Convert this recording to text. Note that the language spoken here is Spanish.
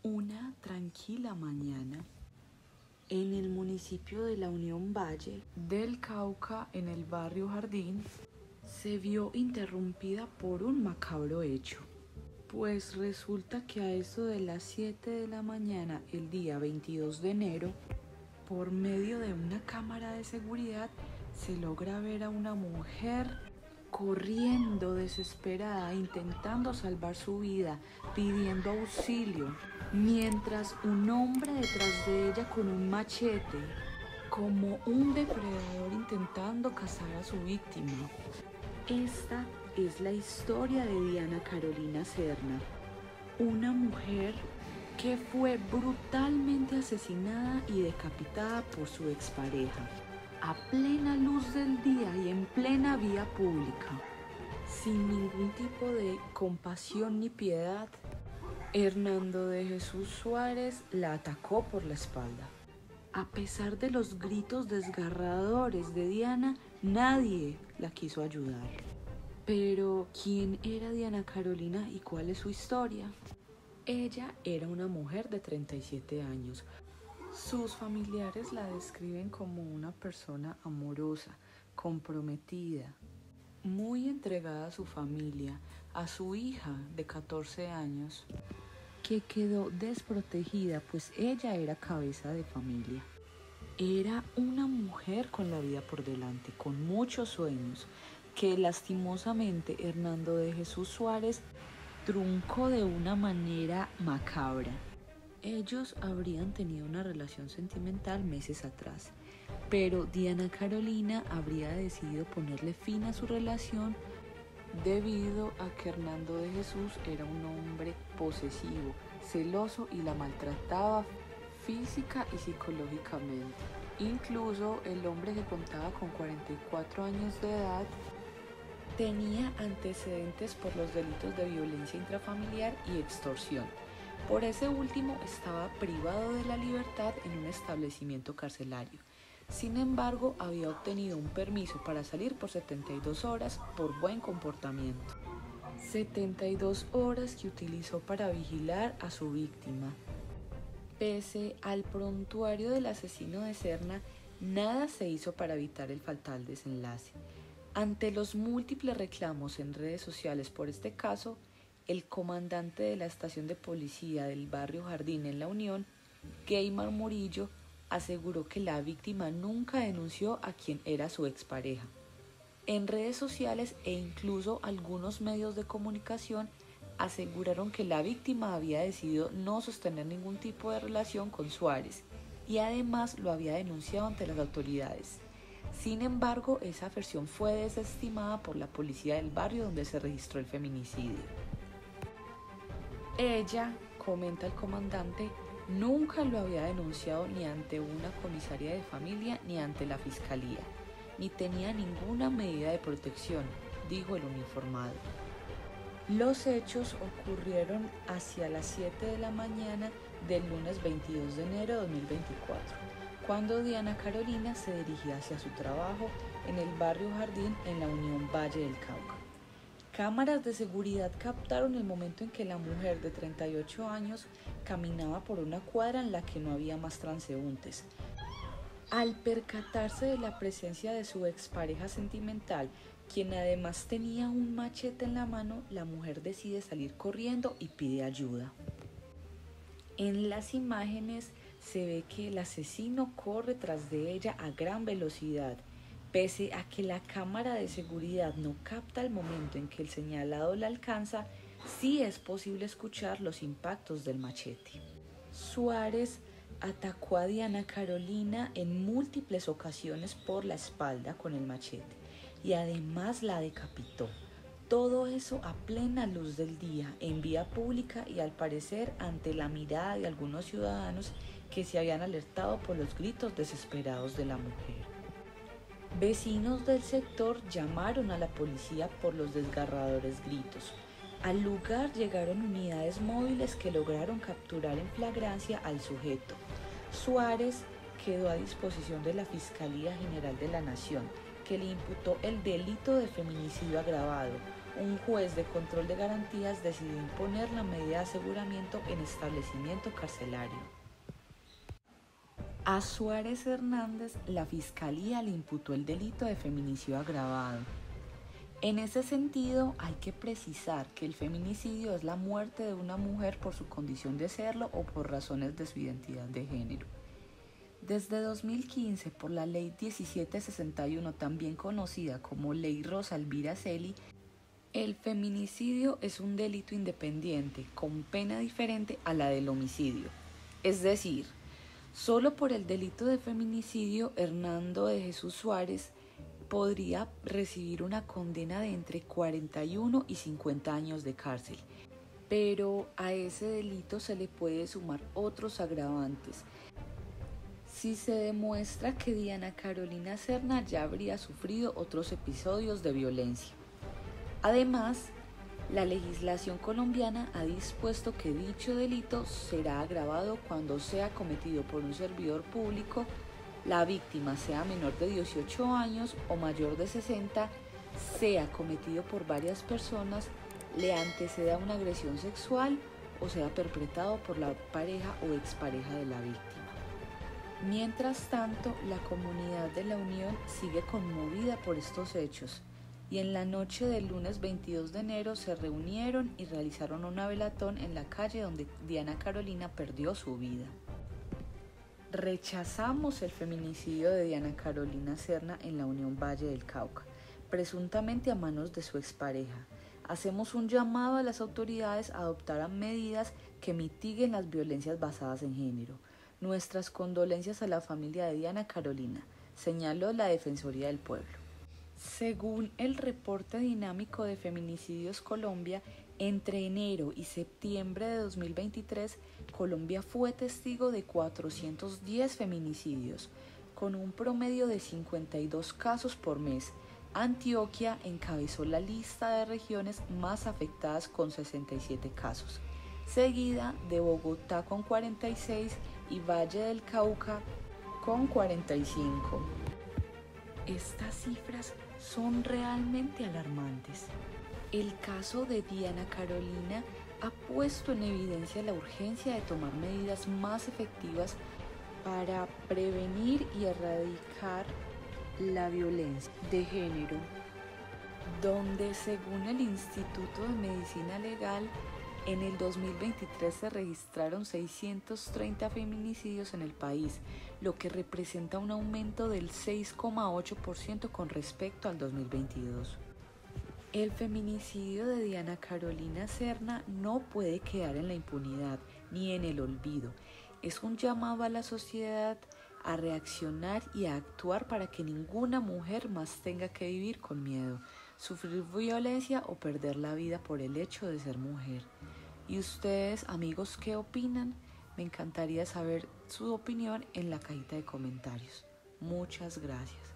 Una tranquila mañana, en el municipio de la Unión Valle del Cauca, en el barrio Jardín, se vio interrumpida por un macabro hecho. Pues resulta que a eso de las 7 de la mañana, el día 22 de enero, por medio de una cámara de seguridad, se logra ver a una mujer corriendo desesperada, intentando salvar su vida, pidiendo auxilio, mientras un hombre detrás de ella con un machete, como un depredador intentando cazar a su víctima. Esta es la historia de Diana Carolina Serna, una mujer que fue brutalmente asesinada y decapitada por su expareja, a plena luz del día y en plena vía pública. Sin ningún tipo de compasión ni piedad, Hernando de Jesús Suárez la atacó por la espalda. A pesar de los gritos desgarradores de Diana, nadie la quiso ayudar. Pero, ¿quién era Diana Carolina y cuál es su historia? Ella era una mujer de 37 años. Sus familiares la describen como una persona amorosa, comprometida, muy entregada a su familia, a su hija de 14 años, que quedó desprotegida, pues ella era cabeza de familia. Era una mujer con la vida por delante, con muchos sueños, que lastimosamente Hernando de Jesús Suárez truncó de una manera macabra. Ellos habrían tenido una relación sentimental meses atrás, pero Diana Carolina habría decidido ponerle fin a su relación debido a que Hernando de Jesús era un hombre posesivo, celoso y la maltrataba física y psicológicamente. Incluso el hombre, que contaba con 44 años de edad, tenía antecedentes por los delitos de violencia intrafamiliar y extorsión. Por ese último, estaba privado de la libertad en un establecimiento carcelario. Sin embargo, había obtenido un permiso para salir por 72 horas por buen comportamiento. 72 horas que utilizó para vigilar a su víctima. Pese al prontuario del asesino de Serna, nada se hizo para evitar el fatal desenlace. Ante los múltiples reclamos en redes sociales por este caso, el comandante de la estación de policía del barrio Jardín en La Unión, Geymar Murillo, aseguró que la víctima nunca denunció a quien era su expareja. En redes sociales e incluso algunos medios de comunicación aseguraron que la víctima había decidido no sostener ningún tipo de relación con Suárez y además lo había denunciado ante las autoridades. Sin embargo, esa versión fue desestimada por la policía del barrio donde se registró el feminicidio. Ella, comenta el comandante, nunca lo había denunciado ni ante una comisaría de familia ni ante la fiscalía, ni tenía ninguna medida de protección, dijo el uniformado. Los hechos ocurrieron hacia las 7 de la mañana del lunes 22 de enero de 2024, cuando Diana Carolina se dirigía hacia su trabajo en el barrio Jardín en la Unión Valle del Cauca. Cámaras de seguridad captaron el momento en que la mujer de 38 años caminaba por una cuadra en la que no había más transeúntes. Al percatarse de la presencia de su expareja sentimental, quien además tenía un machete en la mano, la mujer decide salir corriendo y pide ayuda. En las imágenes se ve que el asesino corre tras de ella a gran velocidad. Pese a que la cámara de seguridad no capta el momento en que el señalado la alcanza, sí es posible escuchar los impactos del machete. Suárez atacó a Diana Carolina en múltiples ocasiones por la espalda con el machete y además la decapitó. Todo eso a plena luz del día, en vía pública y al parecer ante la mirada de algunos ciudadanos que se habían alertado por los gritos desesperados de la mujer. Vecinos del sector llamaron a la policía por los desgarradores gritos. Al lugar llegaron unidades móviles que lograron capturar en flagrancia al sujeto. Suárez quedó a disposición de la Fiscalía General de la Nación, que le imputó el delito de feminicidio agravado, un juez de control de garantías decidió imponer la medida de aseguramiento en establecimiento carcelario. A Suárez Hernández, la Fiscalía le imputó el delito de feminicidio agravado. En ese sentido, hay que precisar que el feminicidio es la muerte de una mujer por su condición de serlo o por razones de su identidad de género. Desde 2015, por la Ley 1761, también conocida como Ley Rosa Elvira Celi, el feminicidio es un delito independiente con pena diferente a la del homicidio. Es decir, solo por el delito de feminicidio, Hernando de Jesús Suárez podría recibir una condena de entre 41 y 50 años de cárcel. Pero a ese delito se le puede sumar otros agravantes. Si se demuestra que Diana Carolina Serna ya habría sufrido otros episodios de violencia. Además, la legislación colombiana ha dispuesto que dicho delito será agravado cuando sea cometido por un servidor público, la víctima sea menor de 18 años o mayor de 60, sea cometido por varias personas, le anteceda una agresión sexual o sea perpetrado por la pareja o expareja de la víctima. Mientras tanto, la comunidad de la Unión sigue conmovida por estos hechos y en la noche del lunes 22 de enero se reunieron y realizaron una velatón en la calle donde Diana Carolina perdió su vida. Rechazamos el feminicidio de Diana Carolina Serna en la Unión Valle del Cauca, presuntamente a manos de su expareja. Hacemos un llamado a las autoridades a adoptar medidas que mitiguen las violencias basadas en género. Nuestras condolencias a la familia de Diana Carolina, señaló la Defensoría del Pueblo. Según el reporte dinámico de Feminicidios Colombia, entre enero y septiembre de 2023, Colombia fue testigo de 410 feminicidios, con un promedio de 52 casos por mes. Antioquia encabezó la lista de regiones más afectadas con 67 casos, seguida de Bogotá con 46 y Valle del Cauca con 45. Estas cifras son realmente alarmantes. El caso de Diana Carolina ha puesto en evidencia la urgencia de tomar medidas más efectivas para prevenir y erradicar la violencia de género, donde según el Instituto de Medicina Legal, en el 2023 se registraron 630 feminicidios en el país, lo que representa un aumento del 6,8% con respecto al 2022. El feminicidio de Diana Carolina Serna no puede quedar en la impunidad ni en el olvido. Es un llamado a la sociedad a reaccionar y a actuar para que ninguna mujer más tenga que vivir con miedo, sufrir violencia o perder la vida por el hecho de ser mujer. ¿Y ustedes, amigos, qué opinan? Me encantaría saber su opinión en la cajita de comentarios. Muchas gracias.